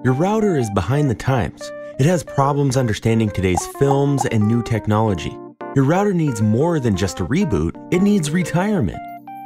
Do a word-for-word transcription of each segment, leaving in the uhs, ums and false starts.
Your router is behind the times. It has problems understanding today's films and new technology. Your router needs more than just a reboot, it needs retirement.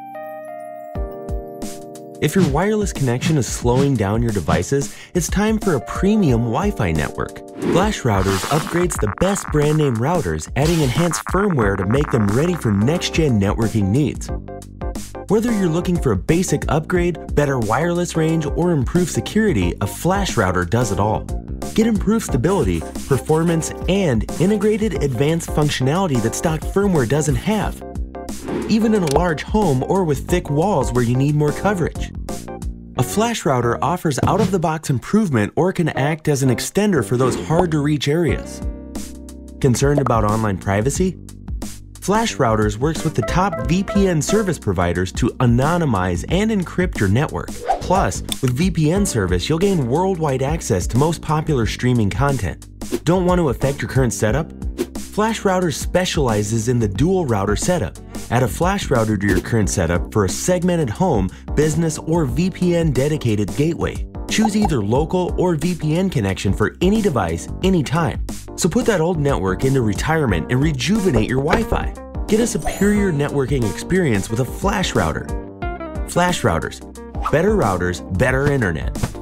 If your wireless connection is slowing down your devices, it's time for a premium Wi-Fi network. FlashRouters upgrades the best brand name routers, adding enhanced firmware to make them ready for next-gen networking needs. Whether you're looking for a basic upgrade, better wireless range, or improved security, a FlashRouter does it all. Get improved stability, performance, and integrated advanced functionality that stock firmware doesn't have, even in a large home or with thick walls where you need more coverage. A FlashRouter offers out-of-the-box improvement or can act as an extender for those hard-to-reach areas. Concerned about online privacy? FlashRouters works with the top V P N service providers to anonymize and encrypt your network. Plus, with V P N service, you'll gain worldwide access to most popular streaming content. Don't want to affect your current setup? FlashRouters specializes in the dual router setup. Add a FlashRouter to your current setup for a segmented home, business, or V P N dedicated gateway. Choose either local or V P N connection for any device, anytime. So put that old network into retirement and rejuvenate your Wi-Fi. Get a superior networking experience with a FlashRouter. FlashRouters. Better routers, better internet.